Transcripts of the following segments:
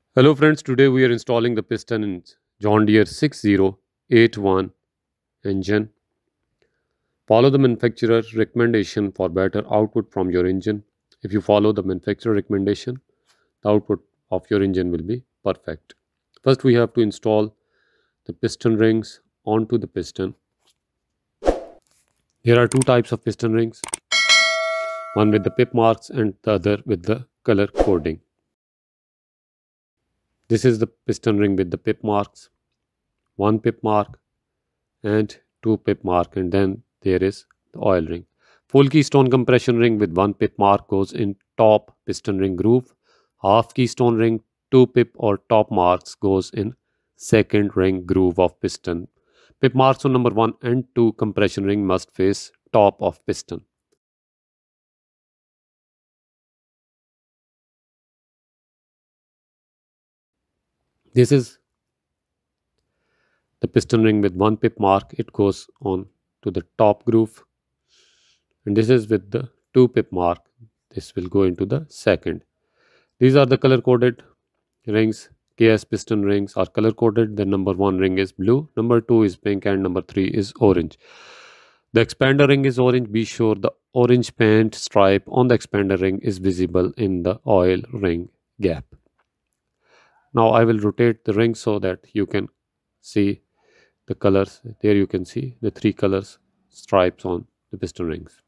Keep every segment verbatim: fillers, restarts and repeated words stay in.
Hello friends, today we are installing the piston in John Deere six zero eight one engine. Follow the manufacturer's recommendation for better output from your engine. If you follow the manufacturer recommendation, the output of your engine will be perfect. First we have to install the piston rings onto the piston. There are two types of piston rings, one with the pip marks and the other with the color coding. This is the piston ring with the pip marks, one pip mark and two pip mark, and then there is the oil ring. Full keystone compression ring with one pip mark goes in top piston ring groove. Half keystone ring, two pip or top marks goes in second ring groove of piston. Pip marks on number one and two compression ring must face top of piston. This is the piston ring with one pip mark. It goes on to the top groove, and this is with the two pip mark. This will go into the second. These are the color coded rings. K S piston rings are color coded. The number one ring is blue, number two is pink, and number three is orange. The expander ring is orange. Be sure the orange paint stripe on the expander ring is visible in the oil ring gap. Now I will rotate the ring so that you can see the colors. There you can see the three colors stripes on the piston rings.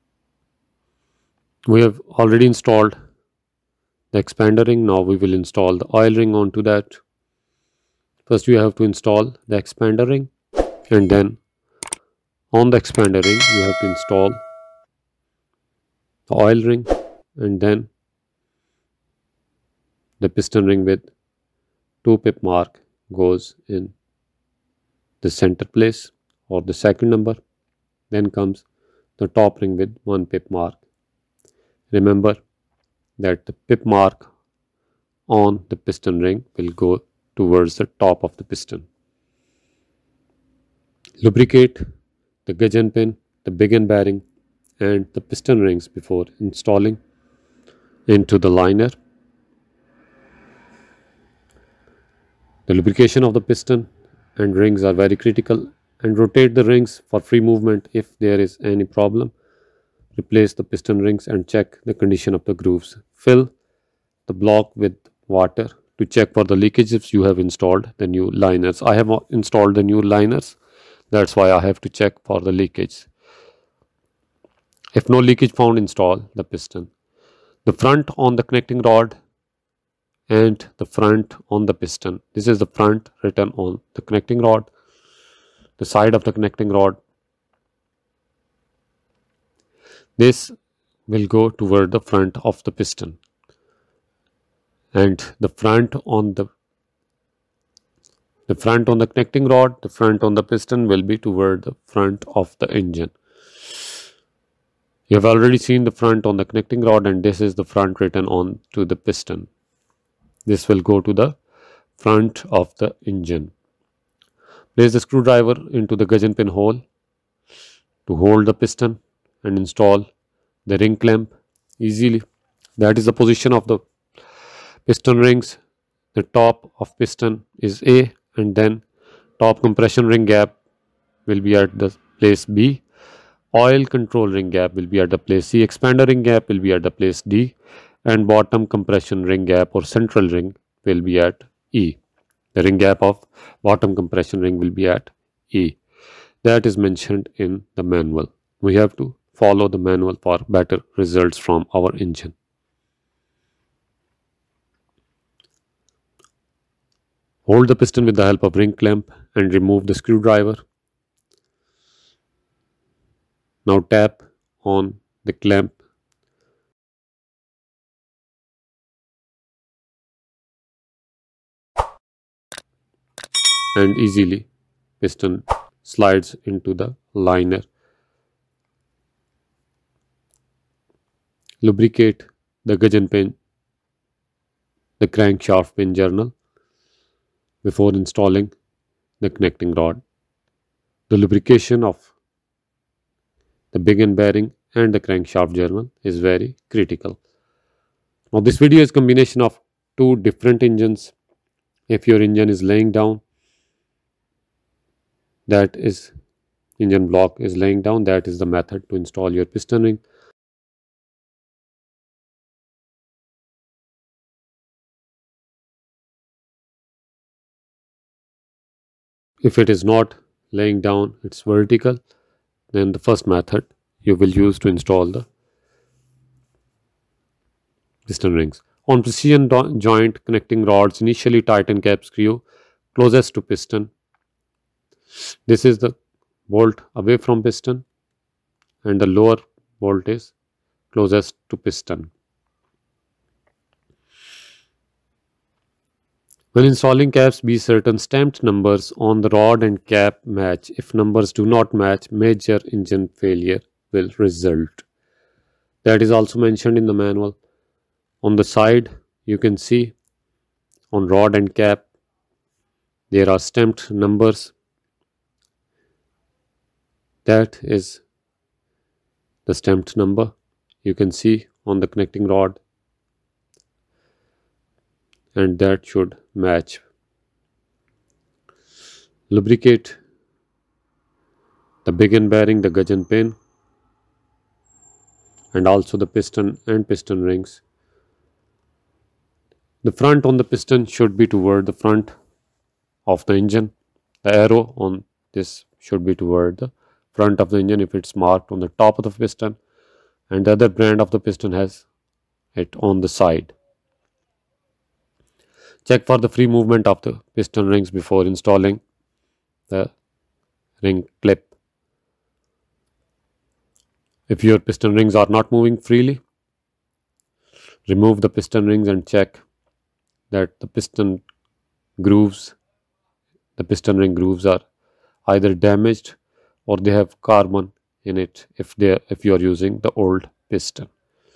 We have already installed the expander ring. Now we will install the oil ring onto that. First we have to install the expander ring, and then on the expander ring you have to install the oil ring, and then the piston ring with two pip mark goes in the center place or the second number. Then comes the top ring with one pip mark. Remember that the pip mark on the piston ring will go towards the top of the piston. Lubricate the gudgeon pin, the big end bearing, and the piston rings before installing into the liner. The lubrication of the piston and rings are very critical, and rotate the rings for free movement. If there is any problem, replace the piston rings and check the condition of the grooves. Fill the block with water to check for the leakage if you have installed the new liners. I have installed the new liners, that's why I have to check for the leakage. If no leakage found, install the piston. The front on the connecting rod and the front on the piston. This is the front written on the connecting rod, the side of the connecting rod. This will go toward the front of the piston, and the front on the the front on the connecting rod, the front on the piston will be toward the front of the engine. You have already seen the front on the connecting rod, and this is the front written on to the piston. This will go to the front of the engine. Place the screwdriver into the gudgeon pin hole to hold the piston and install the ring clamp easily. That is the position of the piston rings. The top of piston is A, and then top compression ring gap will be at the place B. Oil control ring gap will be at the place C. Expander ring gap will be at the place D, and bottom compression ring gap or central ring will be at E. The ring gap of bottom compression ring will be at E. That is mentioned in the manual. We have to follow the manual for better results from our engine. Hold the piston with the help of ring clamp and remove the screwdriver. Now tap on the clamp and easily piston slides into the liner. Lubricate the gudgeon pin, the crankshaft pin journal before installing the connecting rod. The lubrication of the big end bearing and the crankshaft journal is very critical. Now this video is a combination of two different engines. If your engine is laying down, that is engine block is laying down, that is the method to install your piston ring. If it is not laying down, it's vertical, then the first method you will use to install the piston rings. On precision joint connecting rods, initially tighten cap screw closest to piston. This is the bolt away from piston and the lower bolt is closest to piston. When installing caps, be certain stamped numbers on the rod and cap match. If numbers do not match, major engine failure will result. That is also mentioned in the manual. On the side, you can see on rod and cap, there are stamped numbers. That is the stamped number you can see on the connecting rod, and that should match. Lubricate the bearing bearing, the gudgeon pin, and also the piston and piston rings. The front on the piston should be toward the front of the engine. The arrow on this should be toward the front of the engine if it's marked on the top of the piston, and the other brand of the piston has it on the side. Check for the free movement of the piston rings before installing the ring clip. If your piston rings are not moving freely, remove the piston rings and check that the piston grooves, the piston ring grooves are either damaged or they have carbon in it if they if you are using the old piston.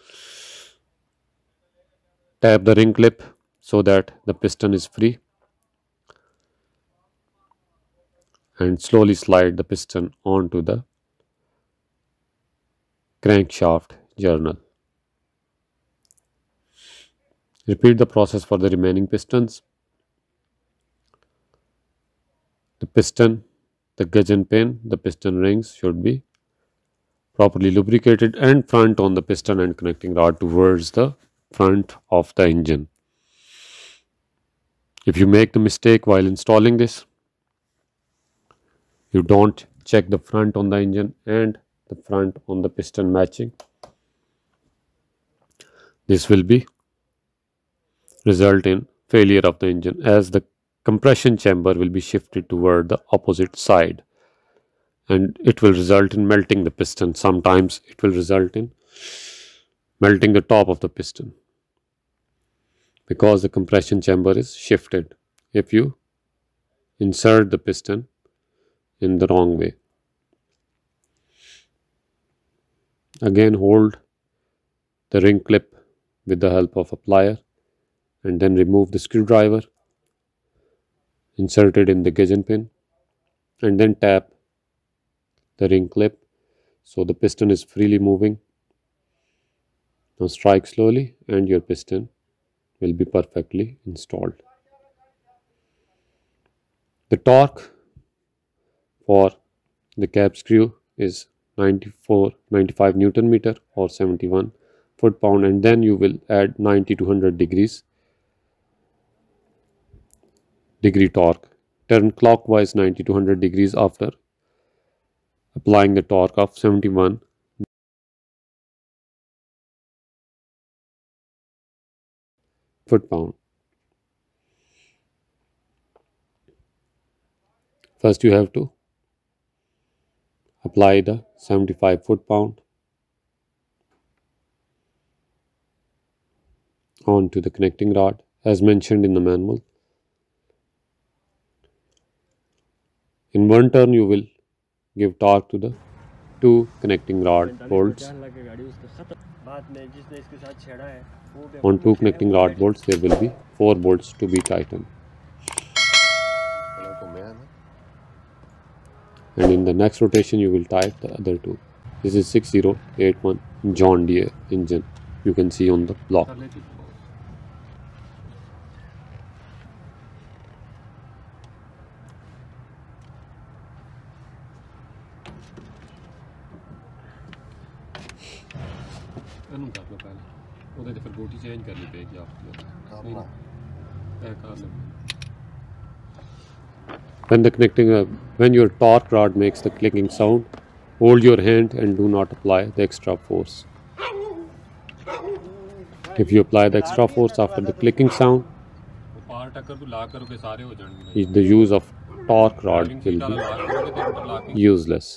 Tap the ring clip so that the piston is free and slowly slide the piston onto the crankshaft journal. Repeat the process for the remaining pistons. The piston, the gudgeon pin, the piston rings should be properly lubricated and front on the piston and connecting rod towards the front of the engine. If you make the mistake while installing this, you don't check the front on the engine and the front on the piston matching, this will be result in failure of the engine, as the compression chamber will be shifted toward the opposite side and it will result in melting the piston. Sometimes it will result in melting the top of the piston because the compression chamber is shifted if you insert the piston in the wrong way. Again, hold the ring clip with the help of a plier and then remove the screwdriver, insert it in the gudgeon pin and then tap the ring clip so the piston is freely moving. Now strike slowly and your piston will be perfectly installed. The torque for the cap screw is ninety-four, ninety-five Newton meter or seventy-one foot pound, and then you will add ninety to one hundred degrees degree torque. Turn clockwise ninety to one hundred degrees after applying the torque of seventy-one foot pound. First you have to apply the seventy-five foot pound onto the connecting rod as mentioned in the manual. In one turn you will give torque to the two connecting rod bolts. On two connecting rod bolts there will be four bolts to be tightened. And in the next rotation you will tighten the other two. This is six zero eight one John Deere engine, you can see on the block. ਇਹਨੂੰ ਕਰ ਲਓ ਪਹਿਲੇ ਉਹਦੇ ਤੇ ਫਿਰ ਬੋਟੀ change ਕਰਨੀ ਪਏਗੀ ਆਪको ਇਹ ਕਰ ਲਓ when the connecting uh, when your torque rod makes the clicking sound hold your hand and do not apply the extra force if you apply the extra force after the clicking sound the use of torque rod will be useless.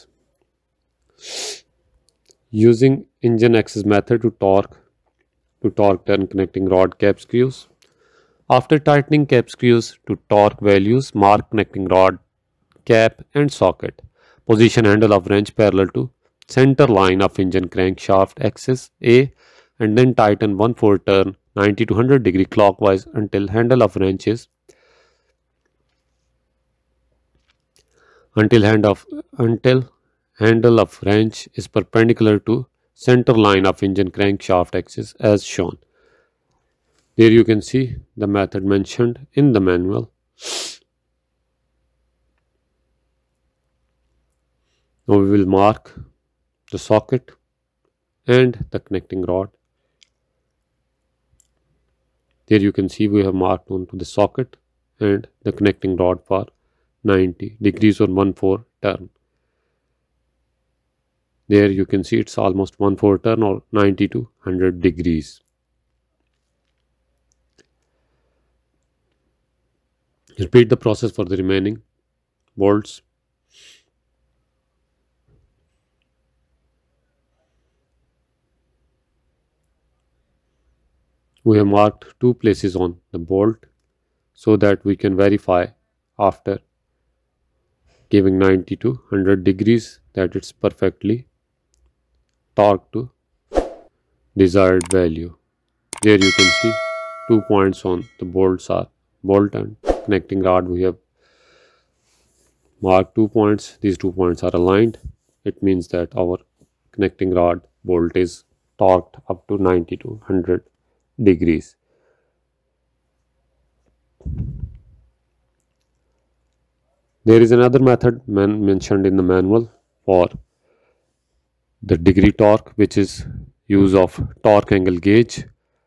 Using engine axis method to torque to torque turn connecting rod cap screws. After tightening cap screws to torque values, mark connecting rod cap and socket. Position handle of wrench parallel to center line of engine crankshaft axis A and then tighten one fourth turn ninety to one hundred degree clockwise until handle of wrench is until hand of until handle of wrench is perpendicular to center line of engine crankshaft axis as shown. There you can see the method mentioned in the manual. Now we will mark the socket and the connecting rod. There you can see we have marked onto the socket and the connecting rod for ninety degrees or one fourth turn. There you can see it's almost one fourth turn or ninety to one hundred degrees. Repeat the process for the remaining bolts. We have marked two places on the bolt so that we can verify after giving ninety to one hundred degrees that it's perfectly torqued to desired value. There you can see two points on the bolts are bolt and connecting rod. We have marked two points. These two points are aligned. It means that our connecting rod bolt is torqued up to ninety to one hundred degrees. There is another method man mentioned in the manual for the degree torque, which is use of torque angle gauge.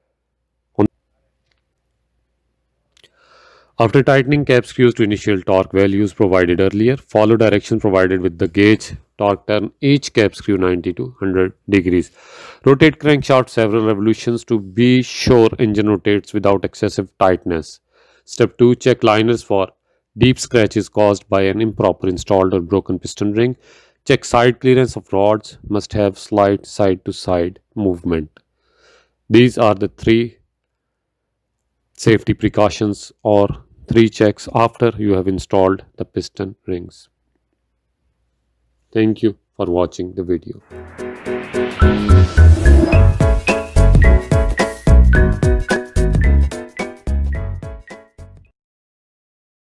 After tightening cap screws to initial torque values provided earlier, follow directions provided with the gauge. Torque turn each cap screw ninety to one hundred degrees. Rotate crankshaft several revolutions to be sure engine rotates without excessive tightness. Step two. Check liners for deep scratches caused by an improper installed or broken piston ring. Check side clearance of rods. Must have slight side to side movement. These are the three safety precautions or three checks after you have installed the piston rings. Thank you for watching the video.